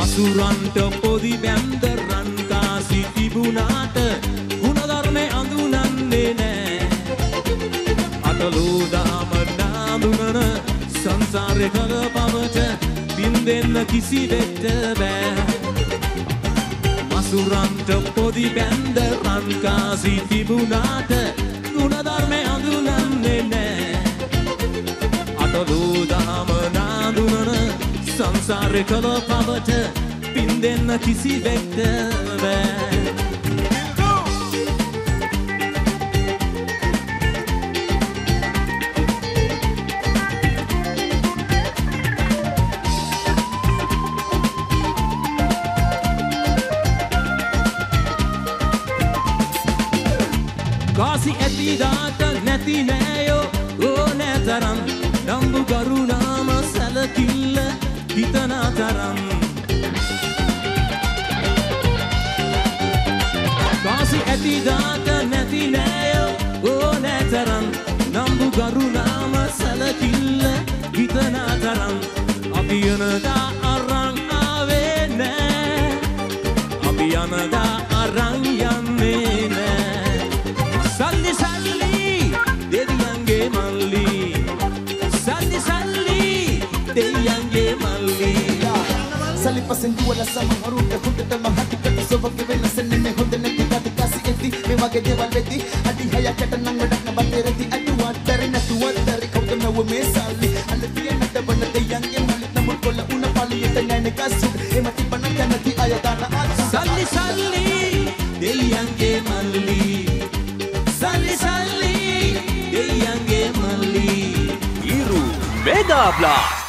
මසුරන්ට පොදි බැන්ද රන් කාසි තිබුණාට ගුණධර්මේ අඳුනන්නේ නෑ. අටලෝ දහම නාඳුනන සංසාරේ කල පවට බින්දෙන්න කිසිවෙක්ට බෑ. මසුරන්ට පොදි බැන්ද රන් කාසි තිබුණාට ගුණධර්මේ අඳුනන්නේ නෑ. අටලෝ දහම නාඳුනන සංසාරේ කල පවට බින්දෙන්න කිසිවෙක්ට බෑ. කාසි ඇති දාට නැති නෑයෝ ඕනෑ තරම් නම්බු කරුණාම සැලකිල්ල හිතන තරම්. කාසි ඇති දාට නැති නෑයෝ ඕනෑ තරම් නම්බු කරුණාම සැලකිල්ල හිතන තරම්. අපි යනදා අරන් ආවේ නෑ. අපි යනදා අරන් යන්නේ නෑ. සල්ලි සල්ලි දෙවියන්ගේ මල්ලි. සල්ලි සල්ලි දෙවියන්ගේ මල්ලි. සල්ලි පසෙන් දුවලා සමහරුන්ට හොඳට මහතිකට සොවගේ වෙනසෙන්නේ මේ හොඳ නැති කාටි කාසි ඇති මේ වගේ දේවල් වෙති. අඩි හයකට නම් වැඩක් නබතේ රෙති අඩුවක් දරි නැතුවක් දරි කවුද නව මේ සල්ලි අල්ල තියන්නට බන දෙවියන්ගේ මල්ලි නමුත් කොල්ල උන පලියට නැනේ කසුත් එම තිබන කැමති අය දාන අත්. සල්ලි සල්ලි දෙවියන්ගේ මල්ලි. සල්ලි සල්ලි දෙවියන්ගේ මල්ලි. ඉරු මෙගා බ්ලාස්ට්